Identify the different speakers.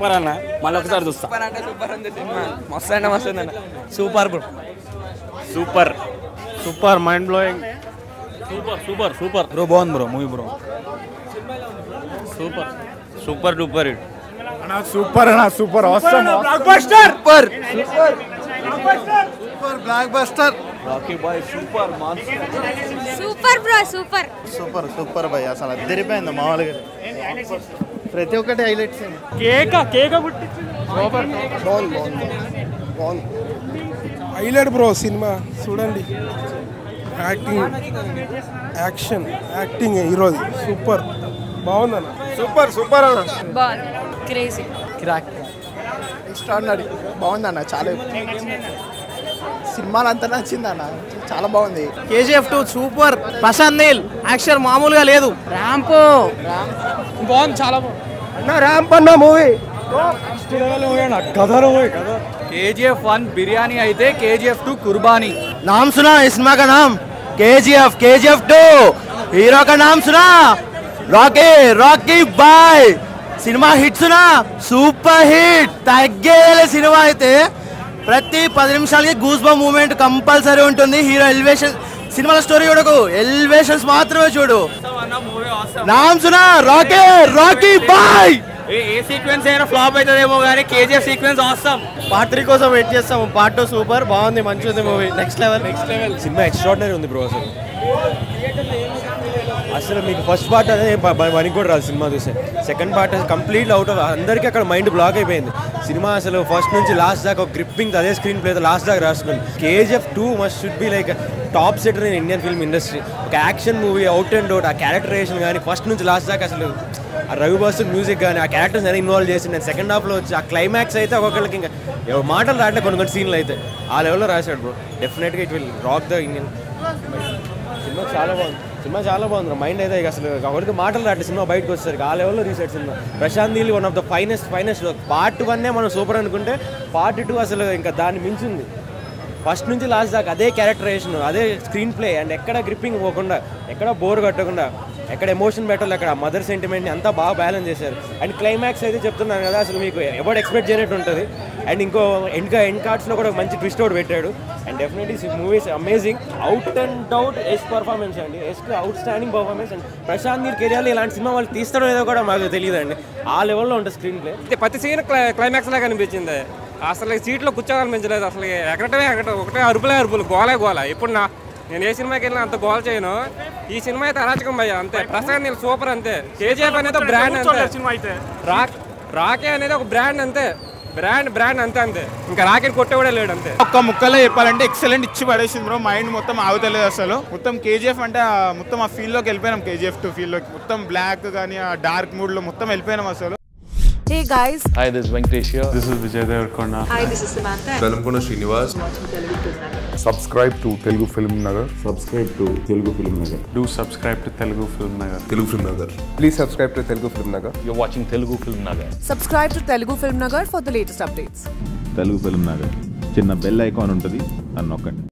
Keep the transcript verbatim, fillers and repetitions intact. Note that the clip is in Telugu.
Speaker 1: సూపర్ అన్న, మళ్ళీ ఒకసారి చూస్తా.
Speaker 2: సూపర్ అంటే సూపర్ ఉంది సినిమా, మస్తు అంటే మస్తు ఉంది అన్న. Super bro,
Speaker 1: super super mind blowing. Super super super
Speaker 3: bro, బాగుంది bro movie bro.
Speaker 1: Super super duper hit
Speaker 3: అన్న. సూపర్ అన్న, సూపర్ అవసరం.
Speaker 2: Blockbuster, super
Speaker 3: super blockbuster.
Speaker 1: Rocky బాయ్ super monster.
Speaker 4: Super bro, super
Speaker 3: super super భయ్, అసలు అద్దరిపోయింది మామూలుగా. ప్రతి ఒక్కటి హైలైట్స్.
Speaker 1: కేక కేక పుట్టించింది.
Speaker 3: సూపర్ బాగుంది బాగుంది బాగుంది.
Speaker 5: హైలైట్ బ్రో సినిమా చూడండి. యాక్టింగ్, యాక్షన్, యాక్టింగ్ హీరోది సూపర్ బాగుందన్న.
Speaker 3: సూపర్ సూపర్ అన్న.
Speaker 4: బాగుంది, క్రేజీ,
Speaker 2: క్రాక్,
Speaker 6: ఎక్స్ట్రాడినరీ బాగుందన్న. చాలా సినిమాలు అంతా నచ్చిందన్న, చాలా బాగుంది.
Speaker 2: KGF two super. Prashanth Neel action మామూలుగా లేదు. ర్యాంప్ బాగుంది, చాలా బాగుంది
Speaker 5: అన్న. ర్యాంప్ అన్న మూవీ
Speaker 1: కేజీఎఫ్ వన్ బిర్యానీ అయితే కేజీఎఫ్ టూ కుర్బానీ.
Speaker 2: नाम सुना इसमा का नाम केजीएफ, केजीएफ टू हीरो का नाम सुना रॉकी, रॉकी बाय. సినిమా హిట్ సునా, సూపర్ హిట్. తగ్గేలే సినిమా అయితే ప్రతి పది నిమిషాలకి గూస్ బంప్ మూమెంట్ కంపల్సరీ ఉంటుంది. హీరో ఎలివేషన్, సినిమాల స్టోరీ చూడకు, ఎలివేషన్స్ మాత్రమే చూడు. నామ్ సునా రాకీ, రాకీ బాయ్.
Speaker 1: ఏ సీక్వెన్స్ అయినా ఫ్లాప్ అవుతుందేమో కానీ కేజీఎఫ్ సీక్వెన్స్ అవసరం.
Speaker 2: పార్ట్ త్రీ కోసం వెయిట్ చేస్తాము. పార్ట్ టూ సూపర్ బాగుంది, మంచిగా ఉంది movie. Next level, next level.
Speaker 3: సినిమా ఎక్స్ట్రాడినరీ ఉంది బ్రో. అసలు అసలు మీకు ఫస్ట్ పార్ట్ అదే పనికి కూడా రాదు సినిమా చూస్తే. Second part complete out of, అందరికీ అక్కడ మైండ్ బ్లాక్ అయిపోయింది. సినిమా అసలు ఫస్ట్ నుంచి లాస్ట్ దాకా ఒక గ్రిప్పింగ్ అదే స్క్రీన్ ప్లే లాస్ట్ దాకా రాసుకుంది. KGF two must should be like top setter in Indian film industry. ఒక action movie out and out. ఆ క్యారెక్టరేషన్ కానీ ఫస్ట్ నుంచి లాస్ట్ దాకా అసలు ఆ రవి బాసు మ్యూజిక్ కానీ ఆ క్యారెక్టర్స్ అని ఇన్వాల్వ్ చేసి నేను సెకండ్ హాఫ్లో వచ్చి ఆ క్లైమాక్స్ అయితే ఒక్కొక్కరికి ఇంకా ఎవరు మాటలు రావట్లే కొన్ని కొన్ని సీన్లు అయితే ఆ లెవెల్లో రాశాడు బ్రో. డెఫినెట్గా it will rock the Indian. సినిమా చాలా బాగుంది, సినిమా చాలా బాగుంది. మైండ్ అయితే అసలు ఎవరికి మాటలు రావట్లేదు సినిమా బయటకు వచ్చేసరికి. ఆ లెవెల్లో రీసెట్ సినిమా. Prashanth Neel one of the finest finest. Part వన్నే మనం సూపర్ అనుకుంటే పార్ట్ టూ అసలు ఇంకా దాన్ని మించింది. ఫస్ట్ నుంచి లాస్ట్ దాకా అదే క్యారెక్టరేషన్, అదే స్క్రీన్ ప్లే అండ్ ఎక్కడ గ్రిప్పింగ్ పోకుండా, ఎక్కడ బోర్ కట్టకుండా, ఎక్కడ ఎమోషన్ పెట్టాలి, అక్కడ మదర్ సెంటిమెంట్ని అంతా బాగా బ్యాలెన్స్ చేశారు. అండ్ క్లైమాక్స్ అయితే చెప్తున్నాను కదా, అసలు మీకు ఎవరు ఎక్స్పెక్ట్ చేయనట్టు ఉంటుంది. అండ్ ఇంకో ఎండ్ ఎండ్ కార్డ్స్లో కూడా ఒక మంచి ట్విస్ట్ అవుట్ పెట్టాడు. And definitely movies amazing. Out and out ఎస్ పర్ఫార్మెన్స్ అండి, ఎస్కి outstanding performance. And Prashanth Neel కెరియర్లో ఇలాంటి సినిమా వాళ్ళు తీస్తారో లేదో కూడా మాకు తెలియదండి. ఆ లెవెల్లో ఉంటుంది స్క్రీన్ ప్లే.
Speaker 7: ప్రతి సీన్ క్లైమాక్స్ లాగా అనిపించింది. అసలు సీట్లో కూర్చోవాలనిపించలేదు. అసలు ఎక్కడమే ఎక్కడ ఒకటే అరుపులే అరుపులు, గోలే గోల. ఇప్పుడు నా నేను ఏ సినిమాకి వెళ్ళినా అంత గోల్ చేయను. ఈ సినిమా అయితే అరాచకం భయ్య అంతే. ప్రశాంత్ నీల్ సూపర్ అంతే. కేజీఎఫ్ అనేది ఒక బ్రాండ్ అంతే. రాక్ రాకే అనేది ఒక బ్రాండ్ అంతే. బ్రాండ్ బ్రాండ్ అంతే అంతే. ఇంకా రాకెట్ కొట్టే కూడా లేడు అంతే.
Speaker 8: ఒక్క ముక్కలో చెప్పాలంటే ఎక్సలెంట్ ఇచ్చి పడేసింది బ్రో. మైండ్ మొత్తం ఆగుతలేదు అసలు. మొత్తం కేజీఎఫ్ అంటే మొత్తం ఆ ఫీల్డ్లోకి వెళ్ళిపోయినాం. కేజీఎఫ్ టూ ఫీల్డ్లోకి మొత్తం బ్లాక్ కానీ ఆ డార్క్ మూడ్లో మొత్తం వెళ్ళిపోయినాం అసలు.
Speaker 9: Hey guys.
Speaker 10: Hi, this is Venkatesh here. This is Vijay Devarkonda.
Speaker 9: Hi, this is Samantha.
Speaker 11: Velamkonda Srinivas. Subscribe to Telugu Film Nagar. Subscribe to Telugu Film Nagar.
Speaker 10: Do subscribe to Telugu Film Nagar.
Speaker 11: Telugu Film Nagar. Please subscribe to Telugu Film Nagar.
Speaker 10: You're watching Telugu Film Nagar.
Speaker 9: Subscribe to Telugu Film Nagar for the latest updates.
Speaker 12: Telugu Film Nagar. చిన్న బెల్ ఐకాన్ ఉంటుంది, అని నొక్కండి.